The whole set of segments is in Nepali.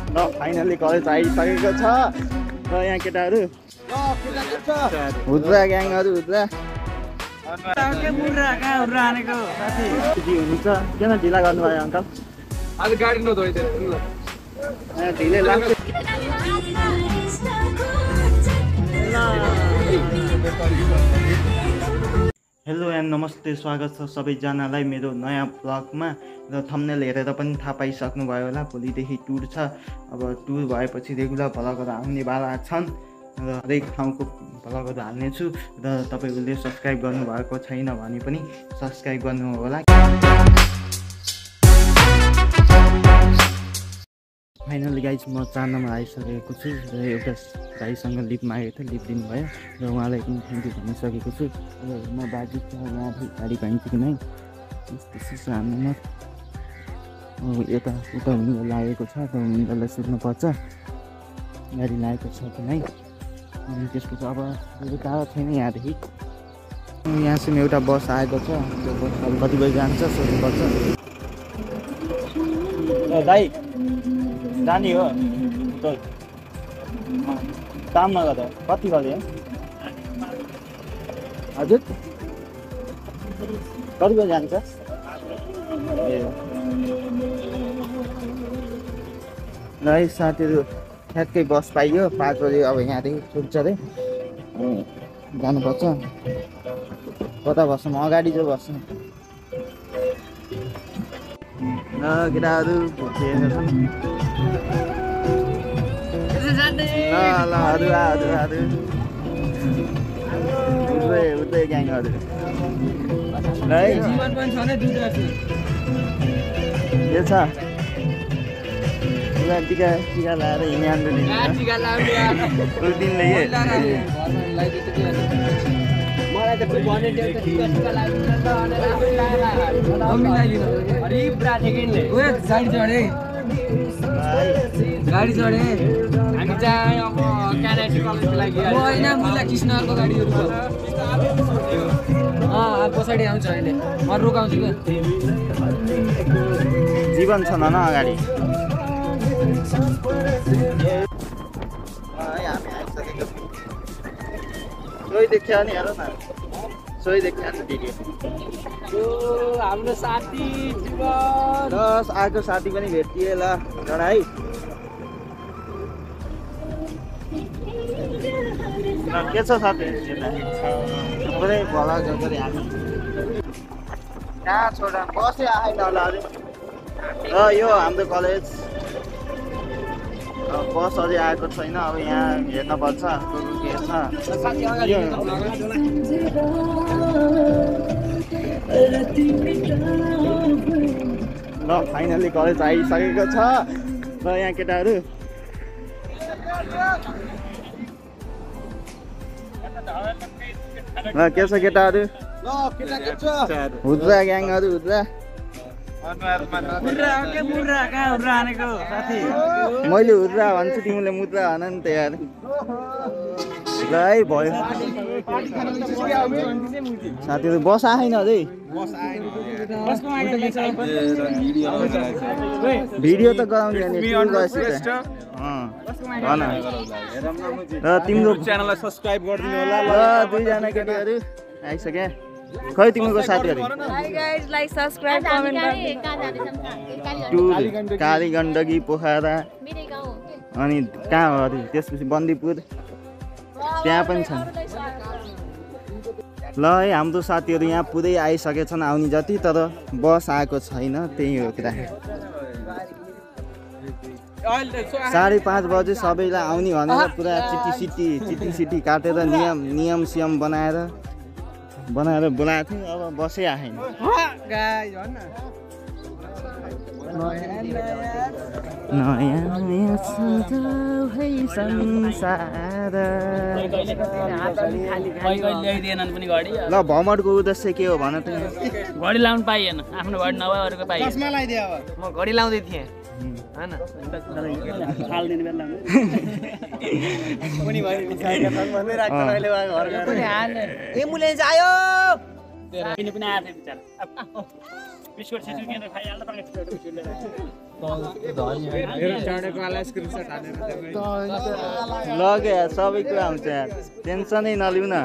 ल फाइनली कलेज आइसकेको छ र यहाँ केटाहरू हुद्रा ग्याङहरू हुनुहुन्छ किन ढिला गर्नुभयो अङ्कल आज गाडी नधोइ ढिलै लाग्छ हेलो एन्ड नमस्ते स्वागत छ सबैजनालाई मेरो नयाँ ब्लगमा र थम्बनेल हेरेर पनि थाहा पाइसक्नुभयो होला भोलिदेखि टुर छ। अब टुर भएपछि रेगुलर भ्लगहरू आउनेवाला छन् र हरेक ठाउँको भ्लगहरू हाल्नेछु र तपाईँहरूले सब्सक्राइब गर्नुभएको छैन भने पनि सब्सक्राइब गर्नु होला। फाइनली गाइज म 4 नम्बर आइसकेको छु र एउटा भाइसँग लिभ मागेको थिएँ, लिभ दिनुभयो र उहाँलाई पनि थ्याङ्क यू भनिसकेको छु। र म बाजी छ यहाँ गाडी पाइन्छ कि नै त्यस्तो हाम्रोमा यता उता हुनु लागेको छ र उनीहरूलाई सुत्नुपर्छ गाडी लागेको छ कि नै। अनि त्यसपछि अब टाढो छैन यहाँदेखि, यहाँसम्म एउटा बस आएको छ, त्यो बस कति बजी जान्छ सोध्नुपर्छ। दाइ जाने हो काम नगर्दा कति गऱ्यो हजुर कति बजी जान्छ ए ल साथीहरू ठ्याक्कै बस पाइयो 5 बजी। अब यहाँदेखि छुट्छ अरे जानुपर्छ। कता बस्छौँ अगाडि चाहिँ बस्छौँ ल केटाहरू ल अरू उठ्दै ग्याङहरू है के छ टिका लाएर हिँड्ने गाडी चढे हामी चाहिँ अब क्यानाडी कलेजको लागि होइन मुला कृष्णहरूको गाडीहरू छ पछाडि आउँछ अहिले म रोकाउँछु क्या जीवन छ न अगाडि सोही देखियो नि हेर न सोही देखियो नि भिडियो हाम्रो साथी जीवन आएको साथी पनि भेटिए ल एउटा है के छ साथी थुप्रै भला गरी हामी कहाँ छोडा बसै आएन होला अरे र यो हाम्रो कलेज बस अझै आएको छैन। अब यहाँ हेर्नुपर्छ के छ। ल फाइनली कलेज आइसकेको छ र यहाँ केटाहरू के छ केटाहरू हुद्रा ग्याङहरू हुद्रा मैले हुद्रा भन्छु तिमीले मुद्रा भन नि त यार ल है भयो साथीहरू बस आएन अझै भिडियो त गराउने र तिम्रो च्यानललाई सब्सक्राइब गरिदिनु होला। ल दुईजना केटीहरू आइसक्यो खै तिम्रो साथीहरू काली गण्डकी पोखरा अनि कहाँ हो अरे त्यसपछि बन्दीपुर त्यहाँ पनि छन्। ल है हाम्रो साथीहरू यहाँ पुरै आइसकेछन् आउने जति, तर बस आएको छैन त्यही हो कुरा। 5:30 बजे सबैलाई आउने भनेर पुरा चिठी सिटी काटेर नियम सियम बनाएर बोलाएको थिएँ। अब बसै आएन। ल भमरको उद्देश्य के हो भन त? घडी लाउनु पाइएन, आफ्नो घडी नभए अरूको पाइएन। म घडी लाउँदै थिएँ हैन हाल्दिने बेला पनि भयो नि साइडमा छन् भन्दै राख्न अहिले घर गएर एम्बुलेन्स आयो किन पनि आथे बिचारा बिस्कुट छिटो किन खाइहाल्दा तपाईले बिस्कुट लिएर लग्यो यार सबै कुरा हुन्छ यार टेन्सनै नलिउ न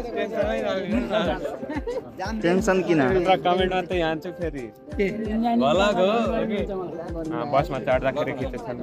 टेन्सन किन कमेन्ट मात्रै हान्छु फेरि भलग हो बसमा चढ्दाखेरि खिचेछन्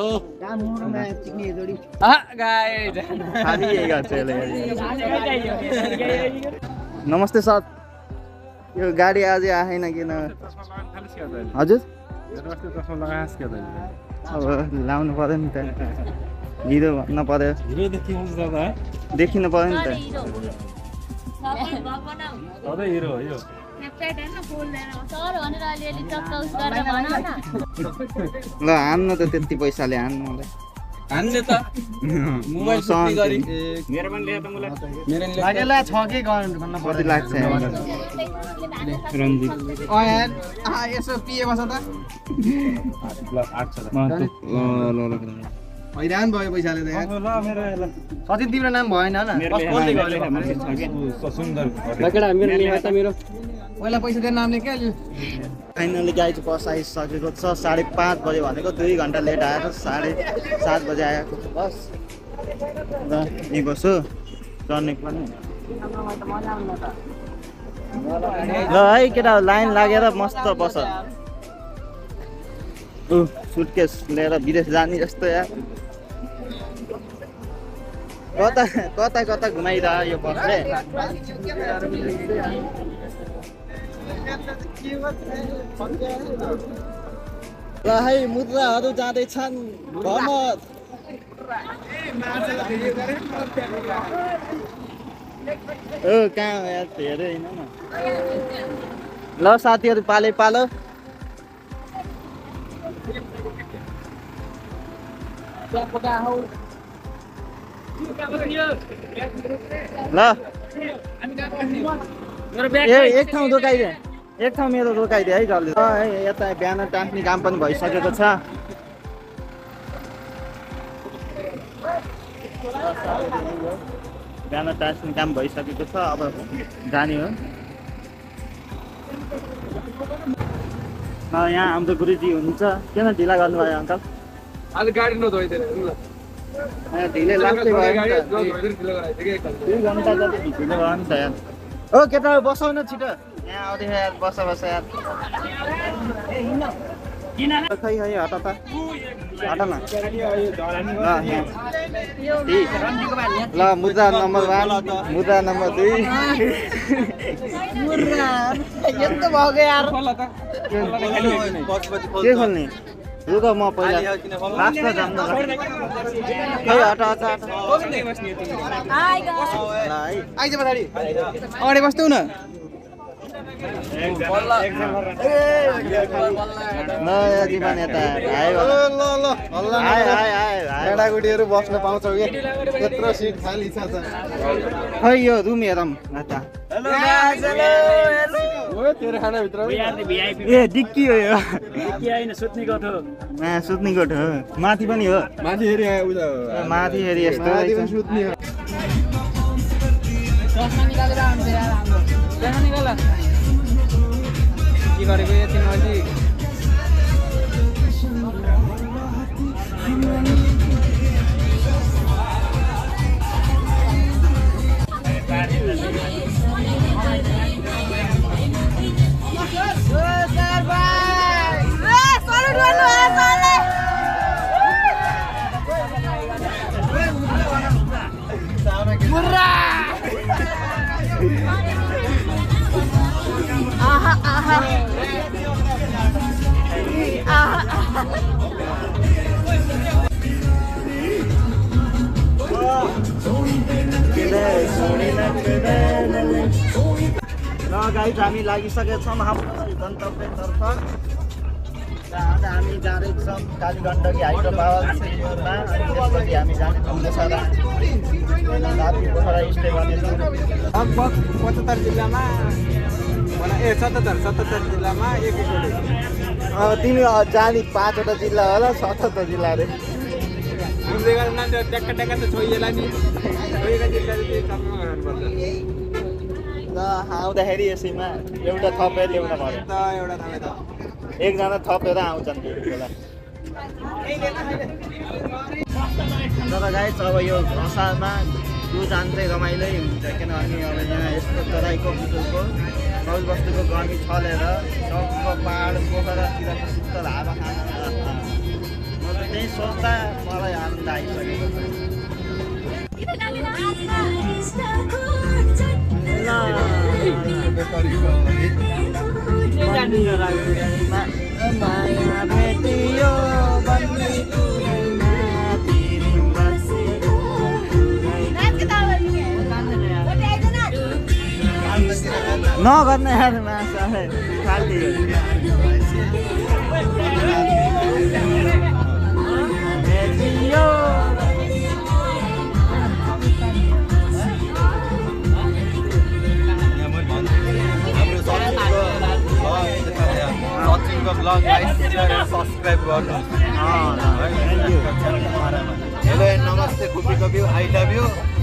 खाली यही गर्छ यसले। नमस्ते सर यो गाडी अझै आएन किन हजुर अब लाउनु पर्यो नि त हिरो भन्न पर्यो देखिनु पर्यो नि त ल हान्नु त त्यति पैसाले हान्नु मलाई हान्ने त मोबाइल सुत्ती गरी मेरो पनि ल्याए त मलाई मेरो लागेला छ के गर्नु कति लाग्छ रन्जित यार यसो पिए बस त हैरान भयो पैसाले त यार सचिन तिम्रो नाम भएन न सुन्दर पहिला पैसा दिएर नाम लेख्या फाइनली गाइज बस आइसकेको छ 5:30 बजे भनेको 2 घन्टा लेट आएको 7:30 बजे आएको बस र यही बस्छु चढ्ने पनि ल है केटा लाइन लागेर मस्त बस सुटकेस लिएर विदेश जाने जस्तो यार कता कता घुमाइरह यो बसले ल है मुद्राहरू जाँदैछन् भ्रमर कहाँ हो यार हेरे होइन न ल साथीहरू पाले पालो ल एक ठाउँ रोकाइदे एक ठाउँ मेरो रोकाइदे है जल्दी यता बिहान टाँस्ने काम पनि भइसकेको छ बिहान टाँस्ने काम भइसकेको छ अब जाने हो यहाँ हाम्रो गुरुजी हुनुहुन्छ किन ढिला गर्नुभयो अङ्कल आज गाडी नधोइदिएर ढिलै लाग्दै भयो 2 घन्टा जति ढिलो भयो नि त यार ओ केटा बसाउ न छिटो यहाँ आउँदै यार बस यार खै खै हट त हट न ल मुद्रा नम्बर 1 मुद्रा नम्बर 2 यस्तो भयो यार के खोल्ने रुक म पहिला लास्टमा जाम न खै हट आइज पछाडि अगाडि बस्नु न जीवन यता केटाकुटीहरू बस्न पाउँछौ कि त्यत्रो सिट खाली छ खै यो रुम हेरौँ तेरो खानाभित्र ए डिक्की हो यो सुत्ने कोठ हो माथि पनि हो माथि हेरी यस्तो सुत्ने के गरेको यति नजिक गाइज हामी लागिसकेका छौँ हाम्रो गन्तव्यतर्फ आज हामी जाँदैछौँ कालीगण्डकी हाइड्रो पावर स्टेसनमा अनि त्यसपछि हामी जानेछौँ पोखरा स्टे गर्नेछौँ लगभग 75 जिल्लामा 77 जिल्लामा एकैचोटि तिमी जाने 5वटा जिल्ला होला 77 जिल्ला अरे घुम्दै गर्दा ट्याक्का ट्याक्का त छोइएला नि छोइएका जिल्लाले चाहिँ सम्म गर्नुपर्छ ल आउँदाखेरि यसैमा एउटा थपेर ल्याउन पर्यो त एउटा थाहा त एकजना थपेर आउँछन् बेला तर गाइस अब यो असारमा यो जान चाहिँ रमाइलै हुन्छ किनभने अब यहाँ यस्तो तराईको बुटुलको गाउँबस्तीको गर्मी छलेर सबको पाहाड पोखरातिरको शीतल हावा खान म चाहिँ त्यही सोच्दा मलाई आनन्द आइसकेको माया भेटियो नगर्ने यार माछा फाल्टी सब्सक्राइब गर्नु हेलो नमस्ते खुपीको भ्यू आई लभ यू